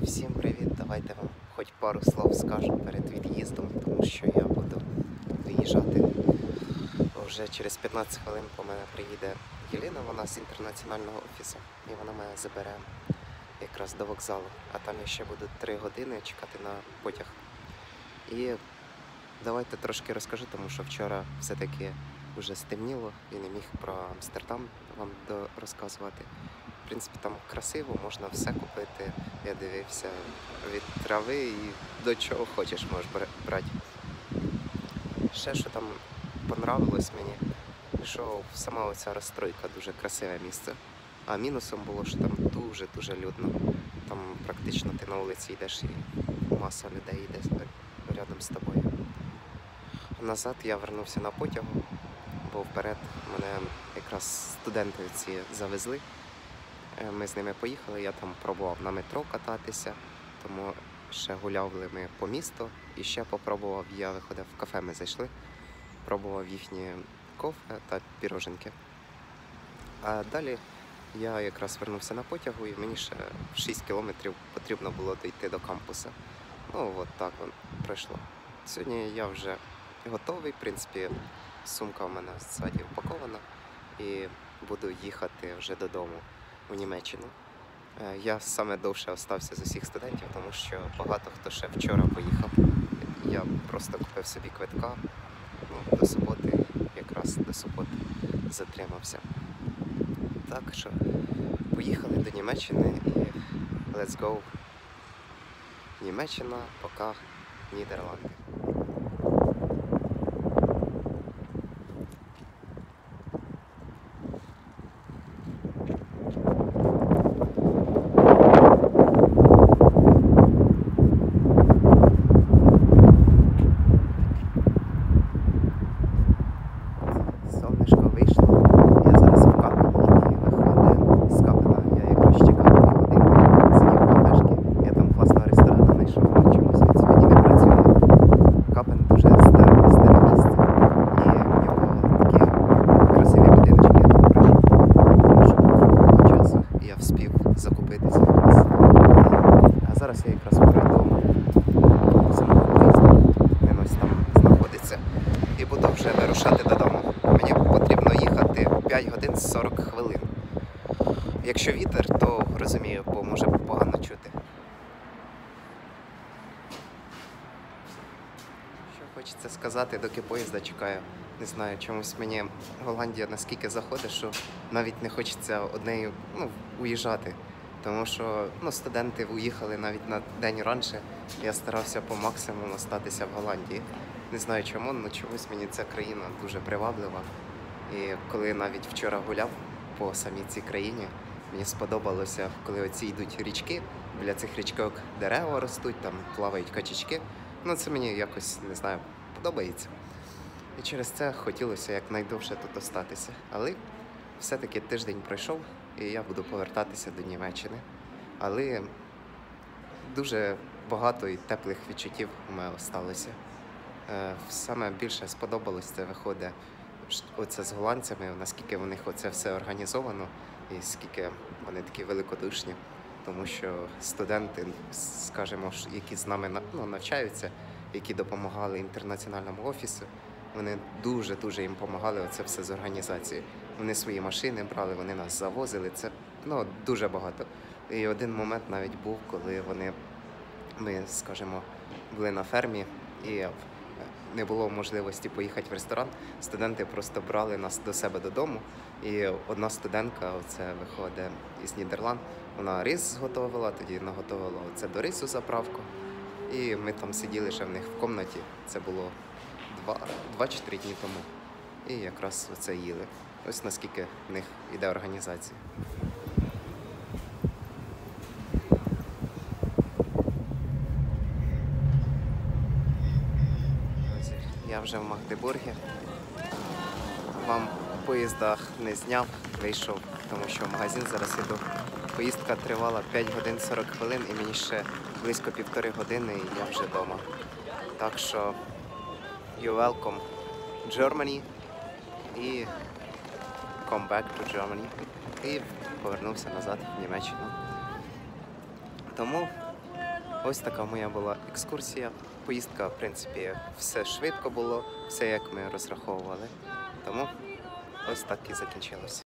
Всім привіт! Давайте вам хоч пару слов скажу перед від'їздом, тому що я буду виїжджати. Вже через 15 хвилин по мене приїде Єліна, вона з інтернаціонального офісу, і вона мене забере якраз до вокзалу. А там я ще буду 3 години чекати на потяг. І давайте трошки розкажу, тому що вчора все-таки вже стемніло і не міг про Амстердам вам розказувати. В принципі, там красиво, можна все купити. Я дивився від трави і до чого хочеш можеш брати. Ще що там понравилось мені, що сама оця розстройка, дуже красиве місце. А мінусом було, що там дуже-дуже людно. Там практично ти на вулиці йдеш і маса людей йде рядом з тобою. Назад я вернувся на потягу, бо вперед мене якраз студенти ці завезли. Ми з ними поїхали, я там пробував на метро кататися, тому ще гуляли ми по місту і ще попробував, я виходив в кафе, ми зайшли, пробував їхні кофе та піроженки. А далі я якраз вернувся на потягу і мені ще 6 кілометрів потрібно було дійти до кампуса. Ну, от так пройшло. Сьогодні я вже готовий, в принципі, сумка у мене ззаді упакована і буду їхати вже додому у Німеччину. Я саме довше остався з усіх студентів, тому що багато хто ще вчора поїхав. Я просто купив собі квитка до суботи, якраз до суботи затримався. Так що поїхали до Німеччини і let's go. Німеччина, пока Нідерланди. Сонечко вийшло, я зараз в Капені і виходить з Капена. Я якраз чекав 2 години, сидів в кафешки. Я там класного ресторану знайшов, але чомусь він сьогодні не працює. Капен дуже старе місце, і в нього такі красиві будиночки. Я там прийшов, тому що було часу, і я встиг закупитися якраз. А зараз я якраз перейду самого поїзду, він ось там знаходиться, і буду вже вирушати додому. Мені потрібно їхати 5 годин 40 хвилин. Якщо вітер, то розумію, бо може погано чути. Що хочеться сказати, доки поїзда чекаю. Не знаю, чомусь мені Голландія наскільки заходить, що навіть не хочеться однею уїжджати. Тому що студенти уїхали навіть на день раніше. Я старався по максимуму остатися в Голландії. Не знаю чому, але чомусь мені ця країна дуже приваблива. І коли навіть вчора гуляв по самій цій країні, мені сподобалося, коли оці йдуть річки, біля цих річок дерева ростуть, там плавають качечки. Це мені якось, не знаю, подобається. І через це хотілося якнайдовше тут остатися. Але все-таки тиждень пройшов, і я буду повертатися до Німеччини. Але дуже багато і теплих відчуттів у мене залишилося. Саме більше сподобалось це виходить оце з голландцями, наскільки у них оце все організовано і скільки вони такі великодушні. Тому що студенти, скажімо, які з нами навчаються, які допомагали інтернаціональному офісу, вони дуже-дуже їм допомагали оце все з організації. Вони свої машини брали, вони нас завозили, це дуже багато. І один момент навіть був, коли ми, скажімо, були на фермі і не було можливості поїхати в ресторан. Студенти просто брали нас до себе додому. І одна студентка, оце виходить із Нідерланд, вона рис зготовила, тоді наготовила оце до рису заправку. І ми там сиділи ще в них в кімнаті, це було 2 чи 3 дні тому. І якраз оце їли. Ось наскільки в них іде організація. Я вже в Магдебургі. Вам в поїздах не зняв, вийшов, тому що в магазин зараз йду. Поїздка тривала 5 годин 40 хвилин і мені ще близько 1,5 години і я вже вдома. Так що you're welcome Germany і come back to Germany. І повернувся назад в Німеччину. Тому Ось така моя була екскурсія. Поїздка, в принципі, все швидко було, все як ми розраховували. Тому ось так і закінчилося.